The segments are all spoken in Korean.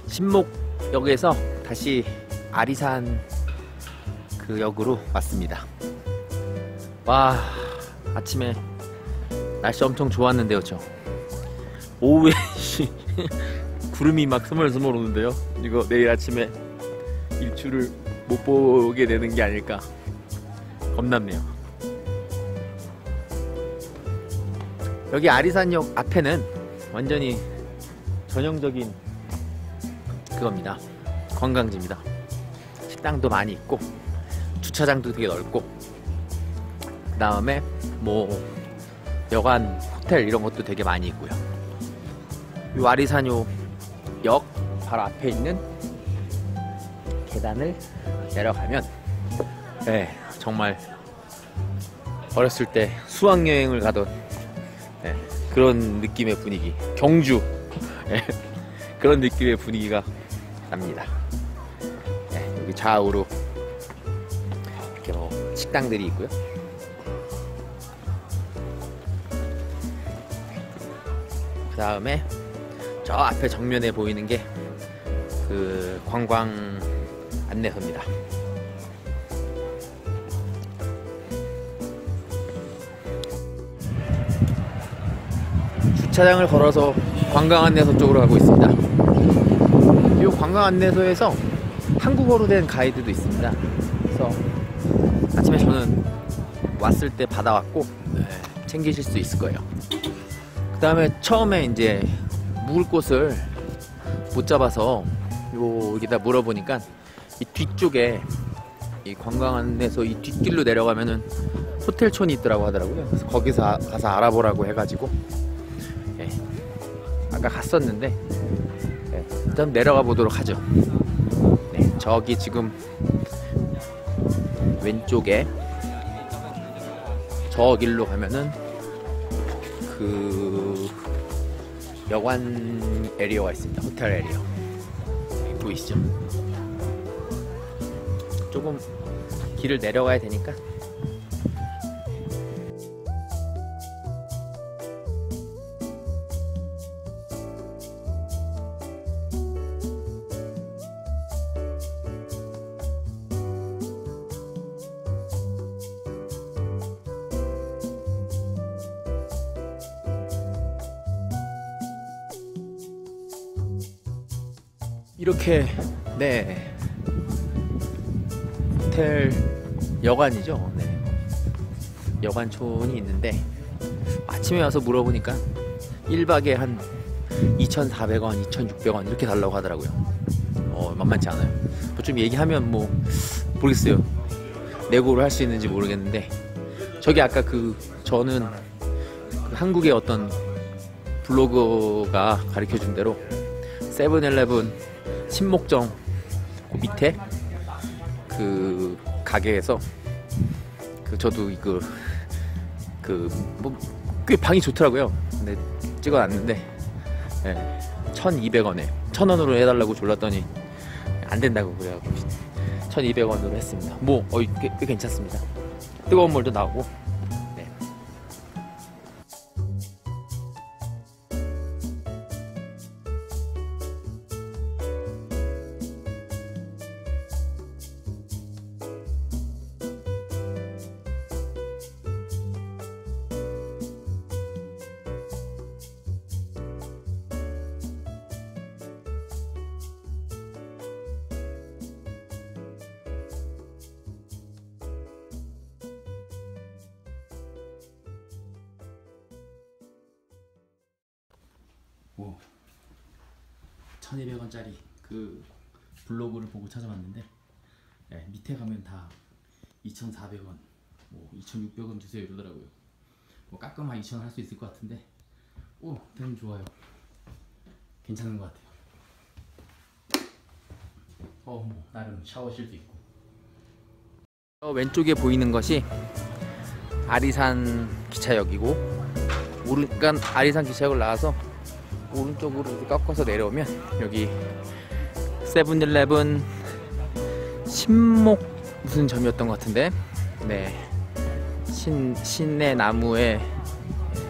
신목역에서 다시 아리산 그 역으로 왔습니다. 와, 아침에 날씨 엄청 좋았는데요. 저 오후에 구름이 막 스멀스멀 오는데요. 이거 내일 아침에 일출을 못 보게 되는 게 아닐까 겁납네요. 여기 아리산역 앞에는 완전히 전형적인 그겁니다. 관광지입니다. 식당도 많이 있고 주차장도 되게 넓고, 그 다음에 뭐 여관, 호텔 이런 것도 되게 많이 있고요. 이 아리산역 바로 앞에 있는 계단을 내려가면, 네, 정말 어렸을 때 수학여행을 가던, 네, 그런 느낌의 분위기, 경주, 네, 그런 느낌의 분위기가 납니다. 네, 여기 좌우로 이렇게 뭐 식당들이 있고요. 그 다음에 저 앞에 정면에 보이는 게 그 관광 안내소입니다. 주차장을 걸어서 관광 안내소 쪽으로 가고 있습니다. 이 관광 안내소에서 한국어로 된 가이드도 있습니다. 그래서 아침에 저는 왔을 때 받아왔고, 네, 챙기실 수 있을 거예요. 그 다음에 처음에 이제 묵을 곳을 못 잡아서 여기다 물어보니까 이 뒤쪽에 이 관광 안내소 이 뒷길로 내려가면은 호텔촌이 있더라고 하더라고요. 그래서 거기서 가서 알아보라고 해가지고, 네, 아까 갔었는데, 네, 일단 내려가 보도록 하죠. 네, 저기 지금 왼쪽에 저 길로 가면은 그 여관 에리어가 있습니다. 호텔 에리어 보이시죠? 조금 길을 내려가야 되니까 이렇게, 네, 호텔 여관이죠. 네, 여관촌이 있는데 아침에 와서 물어보니까 1박에 한 2,400원, 2,600원 이렇게 달라고 하더라고요. 만만치 않아요. 뭐 좀 얘기하면 뭐 모르겠어요. 내고를 할 수 있는지 모르겠는데, 저기 아까 저는 그 한국의 어떤 블로거가 가르쳐준 대로 세븐일레븐 신목정 그 밑에 그 가게에서 저도 뭐 꽤 방이 좋더라고요. 근데 찍어놨는데, 네, 1,200원에 1,000원으로 해달라고 졸랐더니 안 된다고 그래가지고 1,200원으로 했습니다. 뭐 꽤 괜찮습니다. 뜨거운 물도 나오고. 네. 오, 1,200원짜리 그 블로그를 보고 찾아봤는데, 네, 밑에 가면 다 2,400원, 뭐 2,600원 주세요 이러더라고요. 뭐 깎으면 한 2,000원 할 수 있을 것 같은데, 오, 너무 좋아요. 괜찮은 것 같아요. 뭐 나름 샤워실도 있고. 왼쪽에 보이는 것이 아리산 기차역이고, 그러니까 아리산 기차역을 나와서 오른쪽으로 이렇게 꺾어서 내려오면 여기 세븐일레븐 신목 무슨 점이었던 것 같은데, 네, 신의 나무의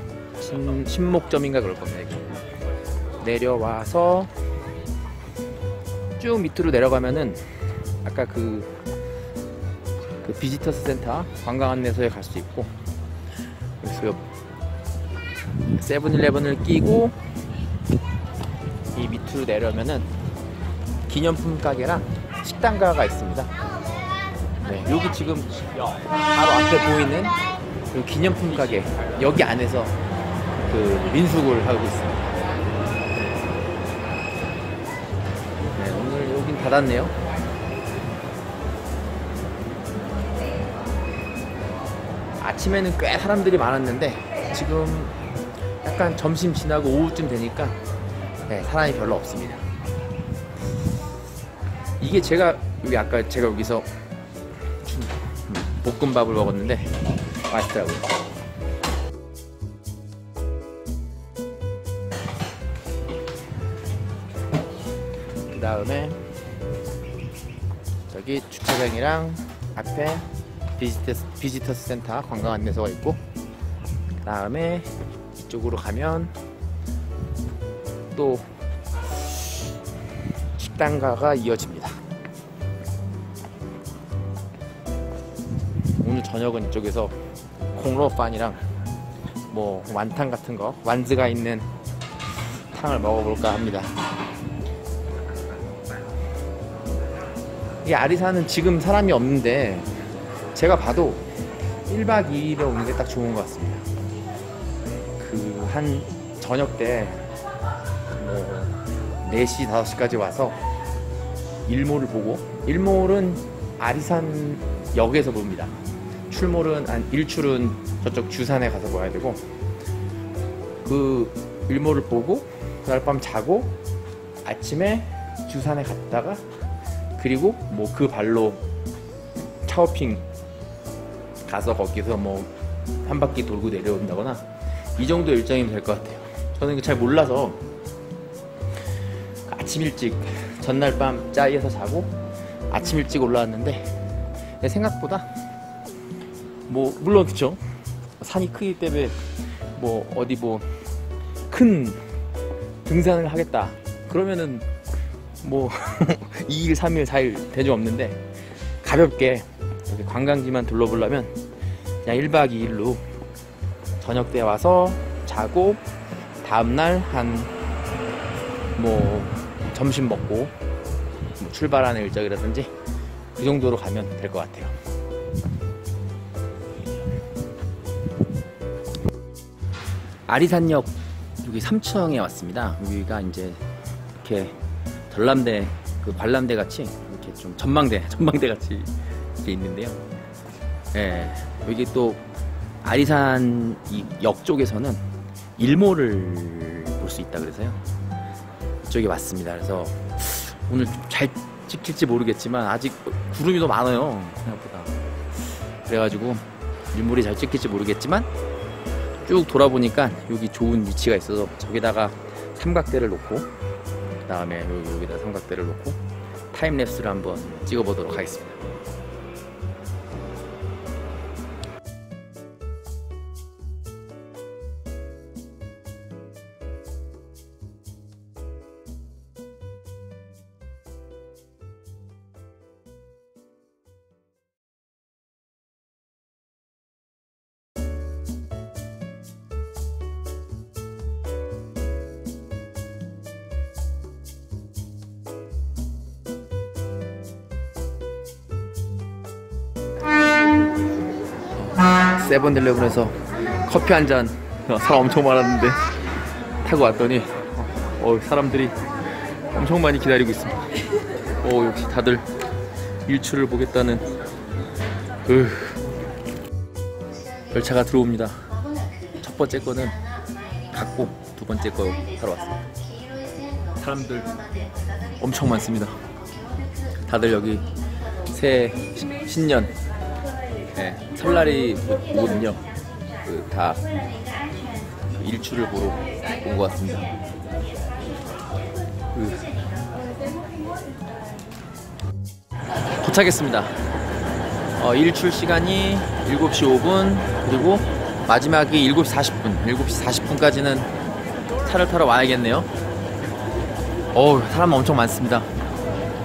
신목점인가 그럴 겁니다. 이렇게 내려와서 쭉 밑으로 내려가면은 아까 그 비지터스 센터 관광 안내소에 갈 수 있고, 그래서 세븐일레븐을 끼고 이 밑으로 내려오면은 기념품 가게랑 식당가가 있습니다. 네, 여기 지금 바로 앞에 보이는 그 기념품 가게, 여기 안에서 그 민숙을 하고 있습니다. 네, 오늘 여긴 닫았네요. 아침에는 꽤 사람들이 많았는데 지금 약간 점심 지나고 오후쯤 되니까 네, 사람이 별로 없습니다. 이게 여기 아까 제가 여기서 볶음밥을 먹었는데 맛있더라고요. 그 다음에 저기 주차장이랑 앞에 비지터스 센터 관광 안내소가 있고, 그 다음에 이쪽으로 가면 또 식당가가 이어집니다. 오늘 저녁은 이쪽에서 콩로판이랑 뭐 완탕 같은 거, 완즈가 있는 탕을 먹어볼까 합니다. 이 아리사는 지금 사람이 없는데 제가 봐도 1박 2일에 오는 게 딱 좋은 것 같습니다. 그 한 저녁 때 뭐 4시, 5시까지 와서 일몰을 보고, 일몰은 아리산 역에서 봅니다. 일출은 저쪽 주산에 가서 봐야 되고, 그 일몰을 보고 그날 밤 자고 아침에 주산에 갔다가, 그리고 뭐 그 발로 차오핑 가서 거기서 뭐 한 바퀴 돌고 내려온다거나, 이 정도 일정이면 될 것 같아요. 저는 이거 잘 몰라서 아침 일찍 전날 밤 짜이에서 자고 아침 일찍 올라왔는데 생각보다 뭐 물론 그쵸, 산이 크기 때문에 뭐 어디 뭐 큰 등산을 하겠다 그러면은 뭐 2일, 3일, 4일 대중 없는데, 가볍게 이렇게 관광지만 둘러보려면 그냥 1박 2일로 저녁 때 와서 자고 다음날 한 뭐 점심 먹고 뭐 출발하는 일정이라든지 그 정도로 가면 될 것 같아요. 아리산역 여기 3층에 왔습니다. 여기가 이제 이렇게 전람대, 그 관람대 같이 이렇게 좀 전망대 같이 이렇게 있는데요. 예, 여기 또 아리산 이 역 쪽에서는 일몰을 볼 수 있다 그래서요. 이쪽에 왔습니다. 그래서 오늘 잘 찍힐지 모르겠지만 아직 구름이 더 많아요, 생각보다. 그래가지고 일몰이 잘 찍힐지 모르겠지만 쭉 돌아보니까 여기 좋은 위치가 있어서 저기다가 삼각대를 놓고, 그 다음에 여기다 삼각대를 놓고 타임랩스를 한번 찍어보도록 하겠습니다. 세븐일레븐에서 커피 한잔, 사람 엄청 많았는데 타고 왔더니 사람들이 엄청 많이 기다리고 있습니다. 역시 다들 일출을 보겠다는 열차가 들어옵니다. 첫 번째 거는 갔고 두 번째 거 타러 왔습니다. 사람들 엄청 많습니다. 다들 여기 새해 신년, 네, 설날이 오거든요. 다 일출을 보러 온 것 같습니다. 도착했습니다. 일출 시간이 7시 5분, 그리고 마지막이 7시 40분. 7시 40분까지는 차를 타러 와야겠네요. 사람 엄청 많습니다.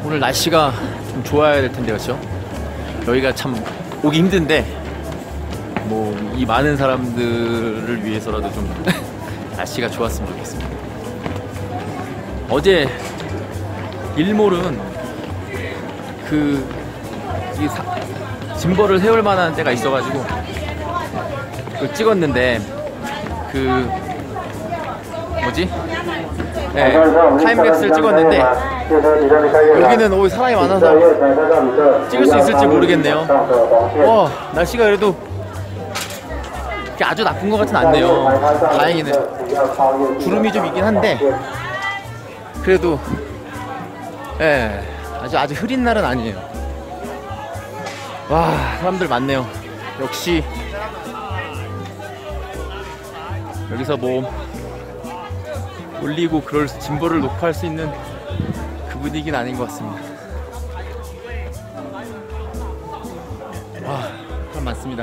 오늘 날씨가 좀 좋아야 될 텐데, 그렇죠? 여기가 참 오기 힘든데 뭐 이 많은 사람들을 위해서라도 좀 날씨가 좋았으면 좋겠습니다. 어제 일몰은 짐벌을 세울 만한 데가 있어가지고 그걸 찍었는데 뭐지? 네, 타임랩스를 찍었는데 여기는 사람이 많아서 찍을 수 있을지 모르겠네요. 와, 날씨가 그래도 아주 나쁜 것 같진 않네요. 다행이네. 구름이 좀 있긴 한데 그래도 아주 흐린 날은 아니에요. 와, 사람들 많네요. 역시 여기서 뭐 올리고 그럴 짐벌을 놓고 할 수 있는 그 분위기는 아닌 것 같습니다. 와, 사람 많습니다.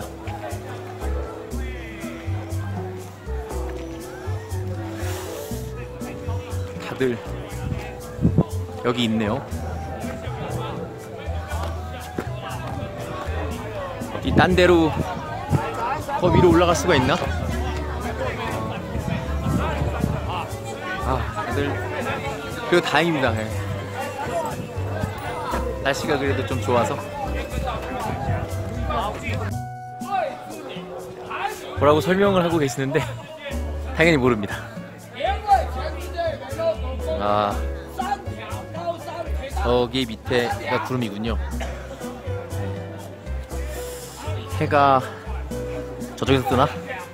다들 여기 있네요. 이 딴 데로 더 위로 올라갈 수가 있나? 다들 그래도 다행입니다. 네. 날씨가 그래도 좀 좋아서. 뭐라고 설명을 하고 계시는데 당연히 모릅니다. 저기 밑에가 구름이군요. 해가 저쪽에서 뜨나?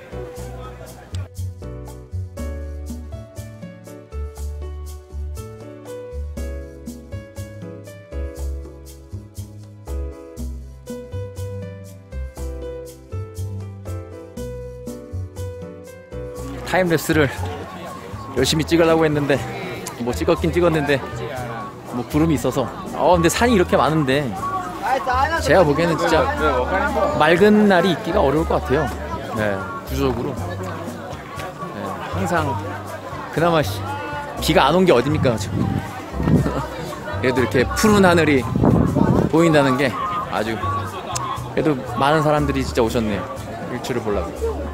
타임랩스를 열심히 찍으려고 했는데 뭐 찍었긴 찍었는데 뭐 구름이 있어서 근데 산이 이렇게 많은데 제가 보기에는 진짜 맑은 날이 있기가 어려울 것 같아요. 네, 구조적으로. 네, 항상 그나마 비가 안 온 게 어딥니까 지금. 그래도 이렇게 푸른 하늘이 보인다는 게 아주 그래도 많은 사람들이 진짜 오셨네요. 일출을 보려고.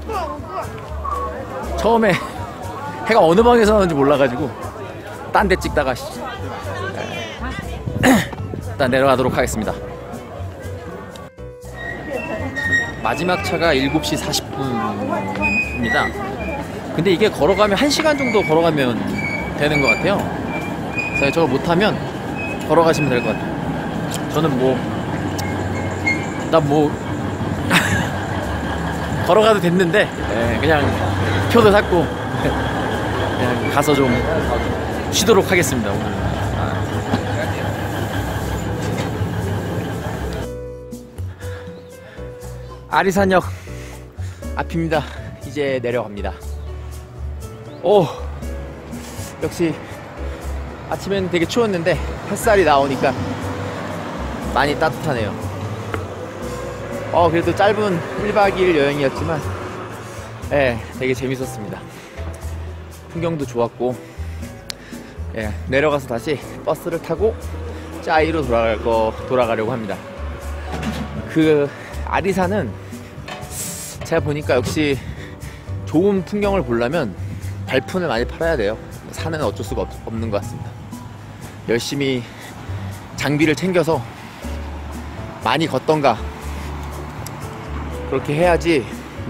처음에 해가 어느 방에서 나오는지 몰라가지고 딴 데 찍다가 일단 내려가도록 하겠습니다. 마지막 차가 7시 40분입니다. 근데 이게 걸어가면 1시간 정도 걸어가면 되는 것 같아요. 그래서 저거 못하면 걸어가시면 될 것 같아요. 저는 걸어가도 됐는데 그냥 표도 샀고 그냥 가서 좀 쉬도록 하겠습니다. 오늘. 아리산역 앞입니다. 이제 내려갑니다. 역시 아침엔 되게 추웠는데 햇살이 나오니까 많이 따뜻하네요. 그래도 짧은 1박 2일 여행이었지만 되게 재밌었습니다. 풍경도 좋았고 내려가서 다시 버스를 타고 짜이로 돌아가려고 합니다. 아리산은 제가 보니까 역시 좋은 풍경을 보려면 발품을 많이 팔아야 돼요. 산은 어쩔 수가 없는 것 같습니다. 열심히 장비를 챙겨서 많이 걷던가 그렇게 해야지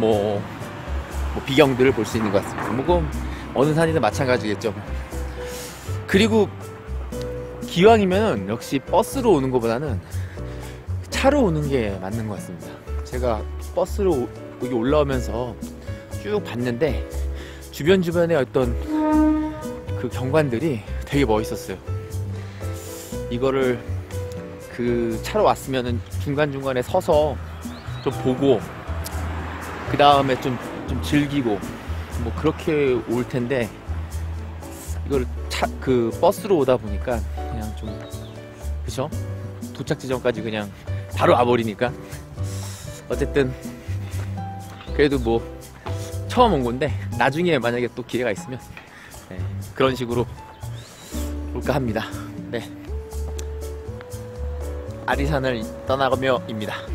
비경들을 볼 수 있는 것 같습니다. 어느 산이든 마찬가지겠죠. 그리고 기왕이면 역시 버스로 오는 것보다는 차로 오는 게 맞는 것 같습니다. 제가 버스로 여기 올라오면서 쭉 봤는데 주변에 어떤 그 경관들이 되게 멋있었어요. 이거를 차로 왔으면은 중간중간에 서서 좀 보고 그 다음에 좀 즐기고 그렇게 올 텐데 이걸 버스로 오다 보니까 그냥 좀 그쵸? 도착 지점까지 그냥 바로 와버리니까 어쨌든 그래도 처음 온 건데 나중에 만약에 또 기회가 있으면 그런 식으로 올까 합니다. 네. 아리산을 떠나가며입니다.